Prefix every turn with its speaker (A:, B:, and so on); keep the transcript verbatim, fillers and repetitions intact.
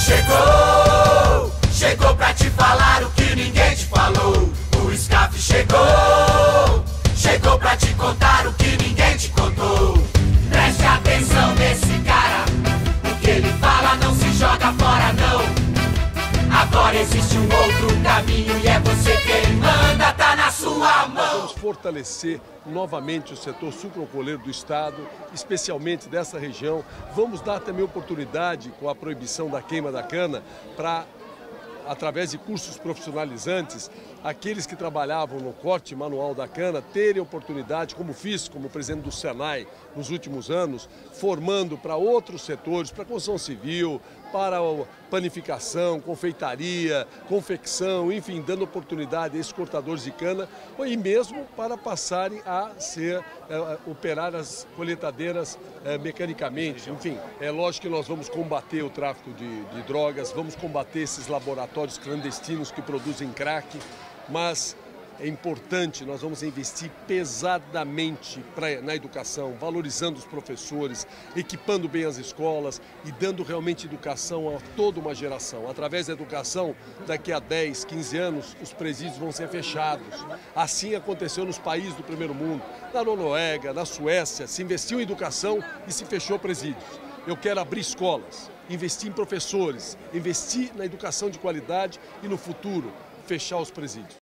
A: chegou, chegou pra te falar o que ninguém te falou. O SCAF chegou, chegou pra te contar o que ninguém te contou. Preste atenção nesse cara, o que ele fala não se joga fora não. Agora existe um outro caminho e é você quem manda, tá na sua mão.
B: Vamos fortalecer novamente o setor sucroalcooleiro do Estado, especialmente dessa região. Vamos dar também oportunidade, com a proibição da queima da cana, para, através de cursos profissionalizantes, aqueles que trabalhavam no corte manual da cana terem oportunidade, como fiz como presidente do Senai nos últimos anos, formando para outros setores, para a construção civil, para a panificação, confeitaria, confecção, enfim, dando oportunidade a esses cortadores de cana e mesmo para passarem a ser, é, operar as colheitadeiras é, mecanicamente. Enfim, é lógico que nós vamos combater o tráfico de, de drogas, vamos combater esses laboratórios clandestinos que produzem crack, mas é importante, nós vamos investir pesadamente pra, na educação, valorizando os professores, equipando bem as escolas e dando realmente educação a toda uma geração. Através da educação, daqui a dez, quinze anos, os presídios vão ser fechados. Assim aconteceu nos países do primeiro mundo. Na Noruega, na Suécia, se investiu em educação e se fechou presídios. Eu quero abrir escolas, investir em professores, investir na educação de qualidade e no futuro, fechar os presídios.